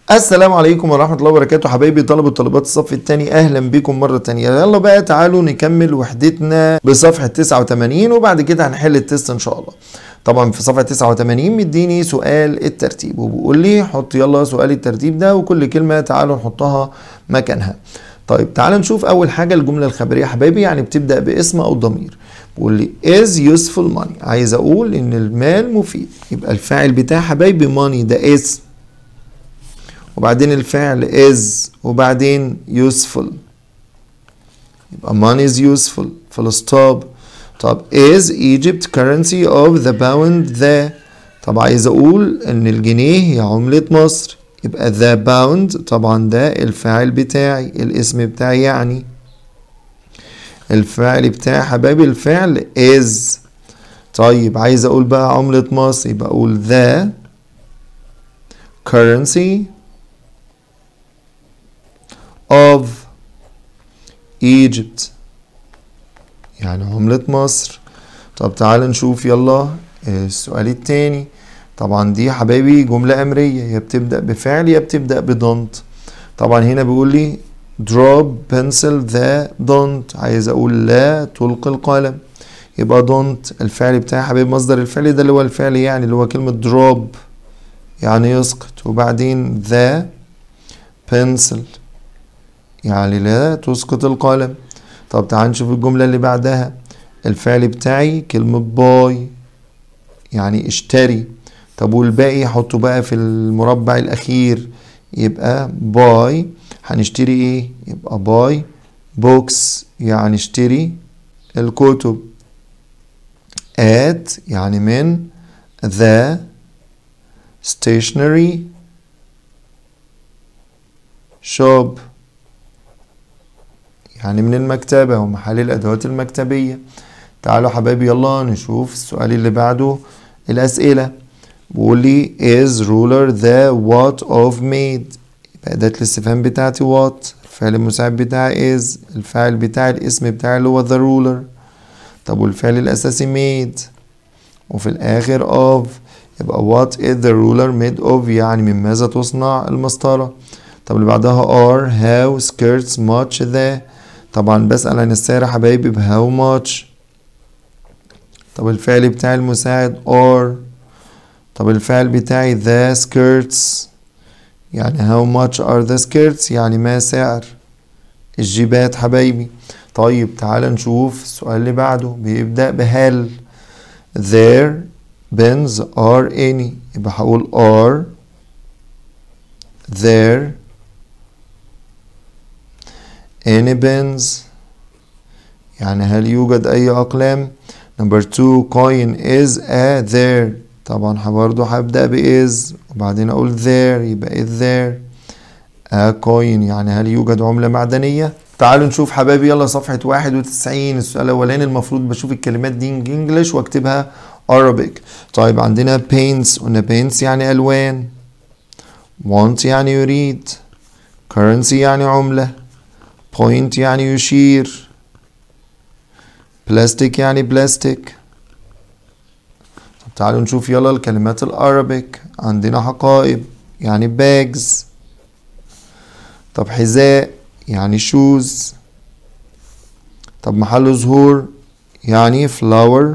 السلام عليكم ورحمة الله وبركاته حبايبي طلبة وطالبات الصف الثاني، أهلا بكم مرة تانية. يلا بقى تعالوا نكمل وحدتنا بصفحة 89 وبعد كده هنحل التست إن شاء الله. طبعا في صفحة 89 مديني سؤال الترتيب وبيقول لي حط يلا سؤال الترتيب ده وكل كلمة تعالوا نحطها مكانها. طيب تعالوا نشوف أول حاجة الجملة الخبرية حبايبي، يعني بتبدأ باسم أو ضمير. بيقول لي is useful money، عايز أقول إن المال مفيد، يبقى الفاعل بتاع حبايبي money ده اسم، وبعدين الفعل is وبعدين useful، يبقى money is useful full stop. طب is Egypt currency of the pound the، طب عايز اقول ان الجنيه هي عملة مصر، يبقى the pound طبعا ده الفاعل بتاعي الاسم بتاعي، يعني الفعل بتاعي حبايبي الفعل is. طيب عايز اقول بقى عملة مصر، يبقى اقول the currency of Egypt، يعني عملة مصر. طب تعال نشوف يلا السؤال التاني. طبعا دي حبايبي جملة أمرية، يا بتبدأ بفعل يا بتبدأ بدونت. طبعا هنا بيقول لي drop pencil the don't، عايز أقول لا تلقي القلم، يبقى don't الفعل بتاعي حبايبي مصدر الفعل ده اللي هو الفعل، يعني اللي هو كلمة drop يعني يسقط، وبعدين the pencil يعني لا تسقط القلم. طب تعال نشوف الجملة اللي بعدها، الفعل بتاعي كلمة باي يعني اشتري. طب والباقي حطه بقى في المربع الأخير، يبقى باي هنشتري ايه؟ يبقى باي بوكس يعني اشتري الكتب، at يعني من the stationery shop يعني من المكتبة ومحل الأدوات المكتبية. تعالوا حبايبي يلا نشوف السؤال اللي بعده الأسئلة. بيقول لي is ruler the what of made، يبقى أداة الاستفهام بتاعتي what، الفعل المساعد بتاعي is، الفاعل بتاعي الاسم بتاعي اللي هو the ruler. طب والفعل الأساسي made، وفي الآخر of، يبقى what is the ruler made of يعني من ماذا تصنع المسطرة. طب اللي بعدها are how skirts much the، طبعا بسأل عن السعر حبايبي ب how much. طب الفعل بتاعي المساعد are، طب الفعل بتاعي the skirts يعني how much are the skirts يعني ما سعر الجيبات حبايبي. طيب تعال نشوف السؤال اللي بعده بيبدأ بهل، their pens are any، يبقى هقول are there any pens يعني هل يوجد أي أقلام. number 2 coin is a there، طبعا برضه هبدأ ب is وبعدين أقول there يبقى is there a coin يعني هل يوجد عملة معدنية. تعالوا نشوف حبايبي يلا صفحة 91. السؤال الأولاني المفروض بشوف الكلمات دي انجلش واكتبها Arabic. طيب عندنا paints، قلنا paints يعني ألوان، want يعني يريد، currency يعني عملة، point يعني يشير، بلاستيك يعني بلاستيك. طب تعالوا نشوف يلا الكلمات الأرابيك. عندنا حقائب يعني bags، طب حذاء يعني shoes، طب محل زهور يعني flower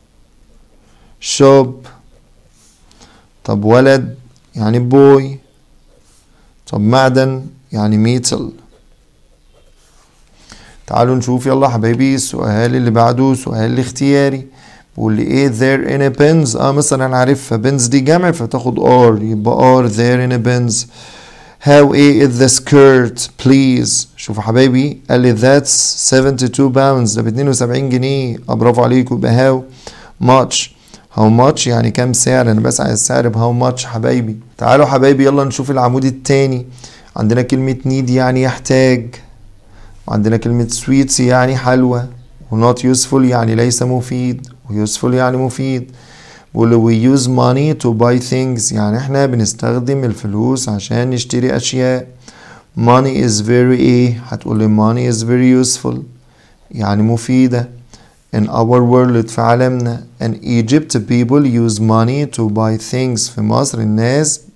shop، طب ولد يعني boy، طب معدن يعني metal. تعالوا نشوف يلا حبايبي السؤال اللي بعده سؤال الاختياري. بيقول لي ايه there in a pens، مثلا عارفها pens دي جمع فتاخد are يبقى are there in a pens. how ايه is the skirt please، شوفوا حبايبي قال لي that's 72 pounds ده ب 72 جنيه، برافو عليكم. يبقى how much يعني كام سعر، انا بسعى السعر ب how much حبايبي. تعالوا حبايبي يلا نشوف العمود التاني. عندنا كلمة need يعني يحتاج، وعندنا كلمة sweets يعني حلوى، و not useful يعني ليس مفيد، و useful يعني مفيد. بيقول we use money to buy things يعني احنا بنستخدم الفلوس عشان نشتري أشياء. money is very ايه، هتقول لي money is very useful يعني مفيدة. in our world في عالمنا. in Egypt people use money to buy things، في مصر الناس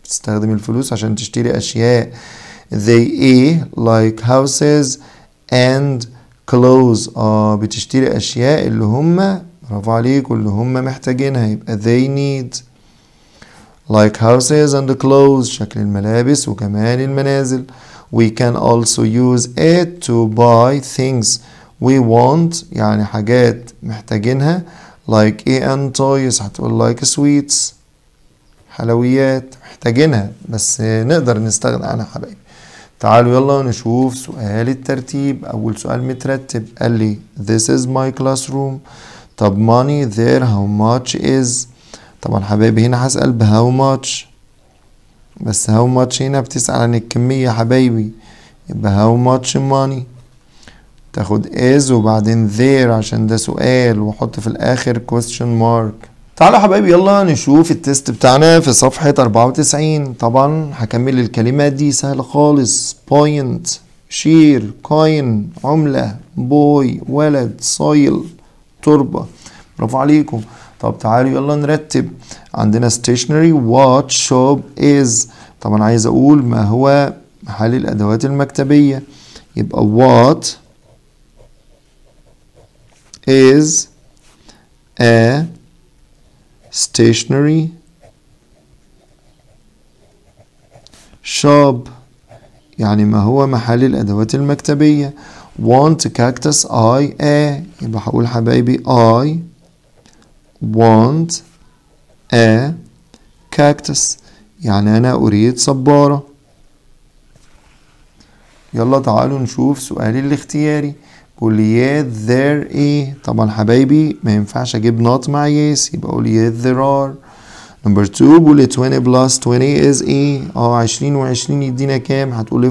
بتستخدم الفلوس عشان تشتري أشياء. they like houses and clothes. بتشتري أشياء اللي هم برافو عليك واللي هم محتاجينها، يبقى they need like houses and clothes شكل الملابس وكمان المنازل. we can also use it to buy things we want يعني حاجات محتاجينها like and toys. هتقول like sweets حلويات محتاجينها بس نقدر نستغنى عنها حبايبي. تعالوا يلا نشوف سؤال الترتيب. أول سؤال مترتب قال لي this is my classroom. طب money there how much is. طبعا حبايبي هنا هسأل ب how much بس how much هنا بتسأل عن الكمية حبايبي، يبقى how much money تاخد is وبعدين there عشان ده سؤال وحط في الآخر question mark. تعالوا حبايبي يلا نشوف التست بتاعنا في صفحة 94. طبعا هكمل الكلمات دي سهلة خالص. point شير coin عملة boy ولد soil تربة. برافو عليكم. طب تعالوا يلا نرتب. عندنا stationery what shop is. طبعا عايز اقول ما هو محل الادوات المكتبية، يبقى what is a stationery shop يعني ما هو محل الادوات المكتبية. want cactus I a يبقى هقول حبايبي I want a cactus يعني أنا أريد صبارة. يلا تعالوا نشوف سؤالي الاختياري. قول لي yes there ايه. طبعا حبايبي ما ينفعش أجيب not مع yes يبقى أقول yes there are. number 2 بقول لي 20 plus 20 is ايه. 20 و20 يدينا كام؟ هتقولي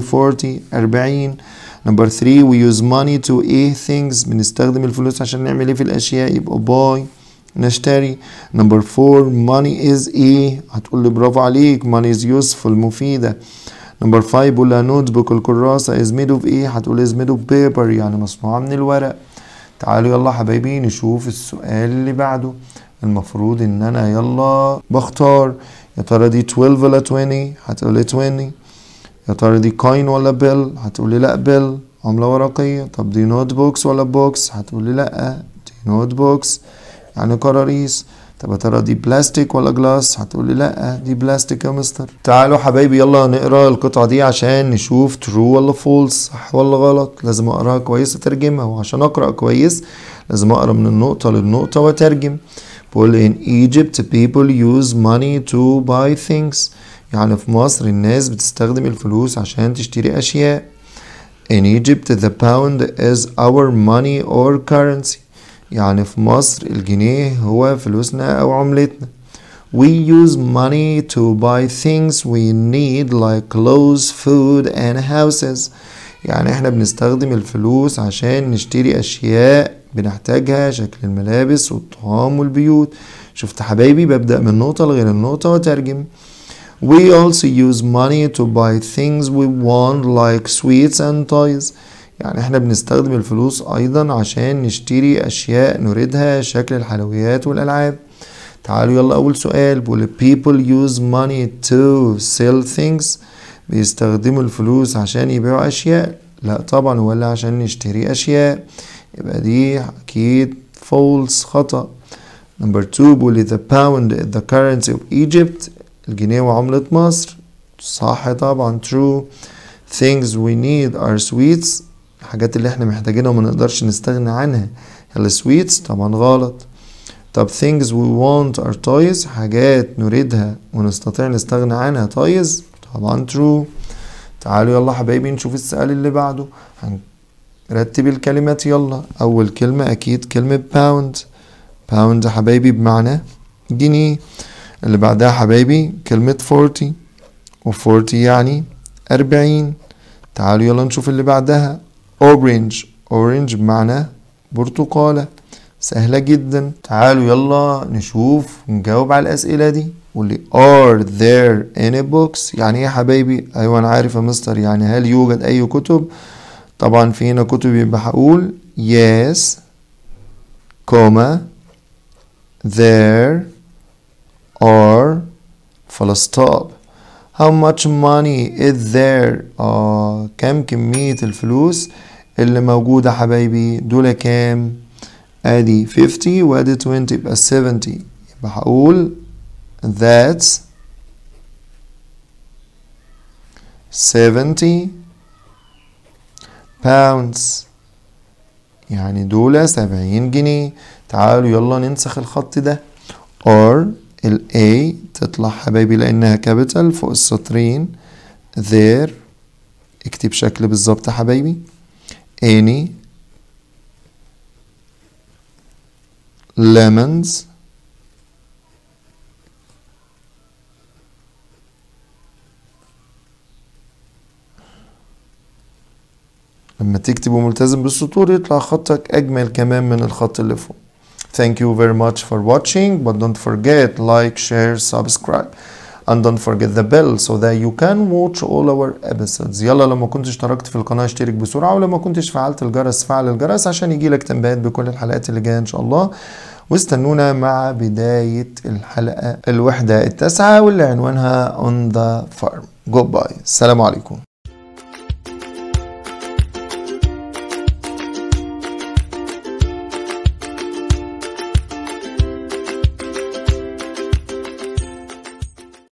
40. number 3 we use money to ايه things بنستخدم الفلوس عشان نعمل ايه في الأشياء يبقى buy نشتري. number 4 money is ايه. هتقول لي برافو عليك money is useful مفيدة. number 5 بقول لها نوت بوك الكراسة is made of ايه. هتقول is made of paper يعني مصنوعة من الورق. تعالوا يلا حبايبي نشوف السؤال اللي بعده. المفروض ان انا يلا بختار يا ترى دي 12 ولا 20. هتقولي 20. يا ترى دي coin ولا bill. هتقولي لا bill عملة ورقية. طب دي نوت بوكس ولا بوكس. هتقولي لا دي نوت بوكس يعني كراريس. طب يا ترى دي بلاستيك ولا جلاس. هتقولي لا دي بلاستيك يا مستر. تعالوا حبايبي يلا نقرا القطعة دي عشان نشوف true ولا false صح ولا غلط. لازم اقراها كويس وترجمها، وعشان اقرا كويس لازم اقرا من النقطة للنقطة واترجم. بقول in Egypt people use money to buy things يعني في مصر الناس بتستخدم الفلوس عشان تشتري اشياء. in Egypt the pound is our money or currency يعني في مصر الجنيه هو فلوسنا أو عملتنا. We use money to buy things we need like clothes, food and houses يعني احنا بنستخدم الفلوس عشان نشتري أشياء بنحتاجها شكل الملابس والطعام والبيوت. شفت حبايبي ببدأ من نقطة لغير النقطة وترجم. We also use money to buy things we want like sweets and toys يعني احنا بنستخدم الفلوس ايضا عشان نشتري اشياء نريدها شكل الحلويات والالعاب. تعالوا يلا اول سؤال. بقول people use money to sell things بيستخدموا الفلوس عشان يبيعوا اشياء. لا طبعا ولا عشان نشتري اشياء، يبقى دي اكيد false خطأ. number 2 بقول the pound is the currency of Egypt الجنيه وعملة مصر صح طبعا true. things we need are sweets الحاجات اللي احنا محتاجينها وما نقدرش نستغنى عنها السويتس طبعا غلط. طب things we want are toys حاجات نريدها ونستطيع نستغنى عنها toys طبعا true. تعالوا يلا حبايبي نشوف السؤال اللي بعده. هنرتب الكلمات يلا. اول كلمة اكيد كلمة pound حبايبي بمعنى جنيه. اللي بعدها حبايبي كلمة 40 و40 يعني 40. تعالوا يلا نشوف اللي بعدها orange بمعنى برتقالة سهلة جدا. تعالوا يلا نشوف ونجاوب على الأسئلة دي. واللي are there any books يعني ايه يا حبايبي. ايوه انا عارف يا مستر يعني هل يوجد اي كتب. طبعا في هنا كتب يبقى هقول yes there are full stop. How much money is there؟ كم كمية الفلوس اللي موجودة حبايبي؟ دول كام؟ ادي 50 وادي 20 يبقى 70. يبقى هقول that's 70 pounds. يعني دول 70 جنيه. تعالوا يلا ننسخ الخط ده. or ال A تطلع حبايبي لأنها كابيتال فوق السطرين. there اكتب شكل بالظبط حبايبي. any lemons لما تكتبه ملتزم بالسطور يطلع خطك أجمل كمان من الخط اللي فوق. Thank you very much for watching, but don't forget like, share, subscribe, and don't forget the bell so that you can watch all our episodes. يلا لما كنت اشتركت في القناة اشترك بسرعة، ولما كنتش فعلت الجرس فعل الجرس عشان يجيلك تنبيهات بكل الحلقات اللي جاية إن شاء الله. واستنونا مع بداية الحلقة الوحدة التاسعة واللي عنوانها On the Farm. Goodbye. السلام عليكم.